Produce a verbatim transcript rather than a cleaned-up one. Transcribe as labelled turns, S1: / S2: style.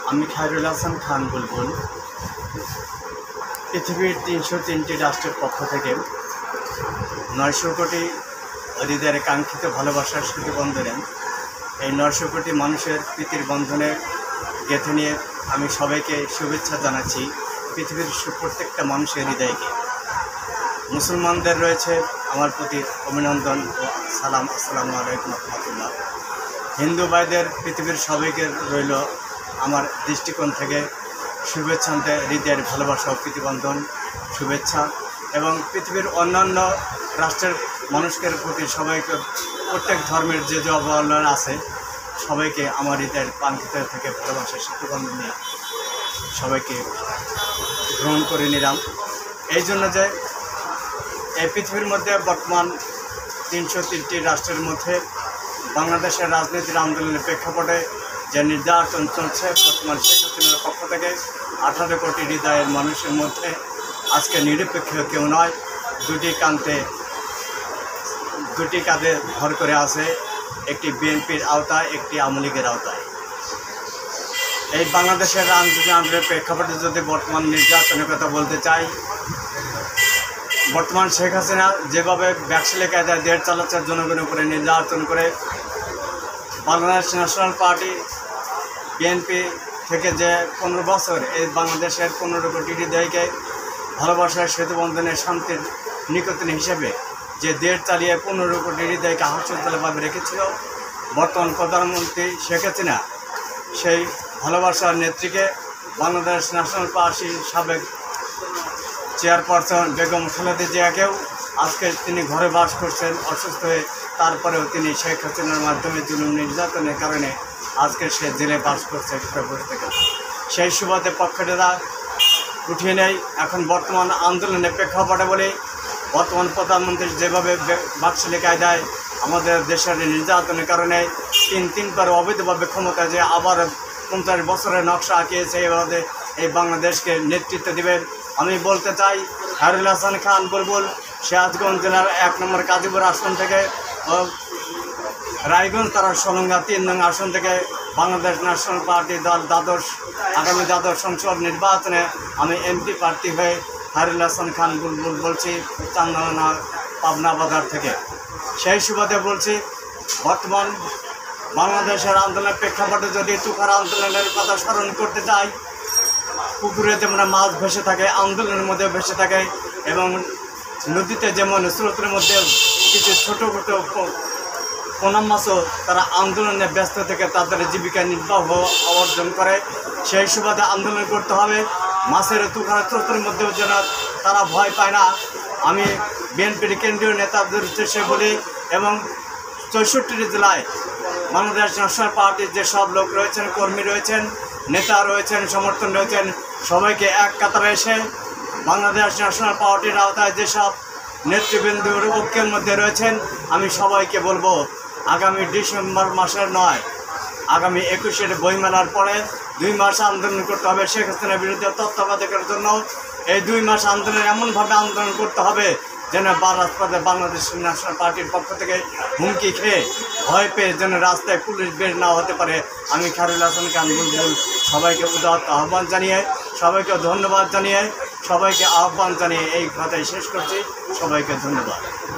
S1: আমি খায়রুল হাসান খান বুলবুল পৃথিবীর তিনশো তিনটি রাষ্ট্রের পক্ষ থেকে নয়শো কোটি হৃদয়ের কাঙ্ক্ষিত ভালোবাসার স্মৃতি বন্ধনে এই নয়শো কোটি মানুষের প্রীতির বন্ধনে গেঁথে নিয়ে আমি সবাইকে শুভেচ্ছা জানাচ্ছি পৃথিবীর প্রত্যেকটা মানুষের হৃদয়কে। মুসলমানদের রয়েছে আমার প্রতি অভিনন্দন ও সালাম, আসসালামু আলাইকুম রহমতুল্লাহ। হিন্দু ভাইদের পৃথিবীর সবাইকে রইল আমার দৃষ্টিকোণ থেকে শুভেচ্ছান্তে হৃদয়ের ভালোবাসা ও প্রীতিবন্ধন শুভেচ্ছা, এবং পৃথিবীর অন্যান্য রাষ্ট্রের মানুষের প্রতি সবাইকে প্রত্যেক ধর্মের যে যে অবহেলন আছে সবাইকে আমার হৃদয়ের কাঙ্ক্ষিত থেকে ভালোবাসার প্রীতিবন্ধন নিয়ে সবাইকে গ্রহণ করে নিলাম। এই জন্য যে এই পৃথিবীর মধ্যে বর্তমান তিনশো তিনটি রাষ্ট্রের মধ্যে বাংলাদেশের রাজনীতির আন্দোলনের প্রেক্ষাপটে যে নির্যাতন চলছে বর্তমান শেখ হাসিনার পক্ষ থেকে আঠারো কোটি হৃদয়ের মানুষের মধ্যে আজকে নিরপেক্ষ কেউ নয়, দুটি কান্তে দুটি কাঁধে ভর করে আছে, একটি বিএনপির আওতায় একটি আওয়ামী লীগের আওতায়। এই বাংলাদেশের রাজনীতি আন্দোলনের প্রেক্ষাপটে যদি বর্তমান নির্যাতনের কথা বলতে চাই, বর্তমান শেখ হাসিনা যেভাবে ব্যবসায়ী কায়দায় দেড় চালাচ্ছে জনগণের উপরে নির্যাতন করে, বাংলাদেশ ন্যাশনাল পার্টি বিএনপি থেকে যে পনেরো বছর এই বাংলাদেশের পনেরো কোটি হৃদয়কে ভালোবাসার সেতুবন্ধনের শান্তির নিকটন হিসেবে যে দেড় চালিয়ে পনেরো কোটি হৃদয়কে হাস্যজ্জ্বলভাবে রেখেছিল, বর্তমান প্রধানমন্ত্রী শেখ হাসিনা সেই ভালোবাসার নেত্রীকে বাংলাদেশ ন্যাশনাল পার্টির সাবেক চেয়ারপারসন বেগম খালেদা জিয়াকেও আজকে তিনি ঘরে বাস করছেন অসুস্থ হয়ে, তারপরেও তিনি শেখ হাসিনার মাধ্যমে জুলুম নির্যাতনের কারণে আজকে সে জেলে বাস করছে ফেব্রুয়ারি থেকে। সেই সুবাদে পক্ষেরা উঠিয়ে নেয় এখন বর্তমান আন্দোলনের প্রেক্ষাপটে বলে বর্তমান প্রধানমন্ত্রী যেভাবে বাকশালী কায়দায় আমাদের দেশের নির্যাতনের কারণে তিন তিনবার অবৈধভাবে ক্ষমতা যে আবার পঞ্চাশ বছরের নকশা আঁকিয়েছে, এভাবে এই বাংলাদেশকে নেতৃত্ব দেবেন। আমি বলতে চাই খায়রুল হাসান খান বুলবুল সিরাজগঞ্জ জেলার এক নম্বর কাজীপুর আসন থেকে ও রায়গঞ্জ তার সলঙ্গা তিন নং আসন থেকে বাংলাদেশ ন্যাশনাল পার্টি দল দ্বাদশ আগামী দ্বাদশ সংসদ নির্বাচনে আমি এমপি প্রার্থী হয়ে খায়রুল হাসান খান বুলবুল বলছি চান্দনা পাবনা বাজার থেকে। সেই সুবাদে বলছি বর্তমান বাংলাদেশের আন্দোলনের প্রেক্ষাপটে যদি তুখার আন্দোলনের কথা স্মরণ করতে চাই, পুকুরে যেমন মাছ ভেসে থাকে আন্দোলনের মধ্যে ভেসে থাকে, এবং নদীতে যেমন স্রোতের মধ্যে কিছু ছোটো ছোটো পোনা মাছও তারা আন্দোলনে ব্যস্ত থেকে তাদের জীবিকা নির্বাহ অর্জন করে, সেই সুবাদে আন্দোলন করতে হবে। মাছের তুখার স্রোতের মধ্যেও যেন তারা ভয় পায় না। আমি বিএনপির কেন্দ্রীয় নেতাদের উদ্দেশ্যে বলি এবং চৌষট্টি জেলায় বাংলাদেশ ন্যাশনাল পার্টির যে সব লোক রয়েছেন, কর্মী রয়েছেন, নেতা রয়েছেন, সমর্থন রয়েছেন, সবাইকে এক কাতারে এসে বাংলাদেশ ন্যাশনাল পার্টির আওতায় যেসব নেতৃবৃন্দর ঐক্যের মধ্যে রয়েছেন আমি সবাইকে বলবো আগামী ডিসেম্বর মাসের নয়, আগামী একুশের বইমেলার পরে দুই মাস আন্দোলন করতে হবে শেখ হাসিনার বিরুদ্ধে তত্ত্বাবধায়কের জন্য। এই দুই মাস আন্দোলন এমনভাবে আন্দোলন করতে হবে যেন রাজপথে বাংলাদেশ ন্যাশনাল পার্টির পক্ষ থেকে হুমকি খেয়ে ভয় পেয়ে যেন রাস্তায় পুলিশ বের না হতে পারে। আমি খায়রুল হাসান খান বুলবুল সবাইকে উদাত্ত আহ্বান জানিয়ে, সবাইকে ধন্যবাদ জানিয়ে, সবাইকে আহ্বান জানিয়ে এই কথাই শেষ করছি। সবাইকে ধন্যবাদ।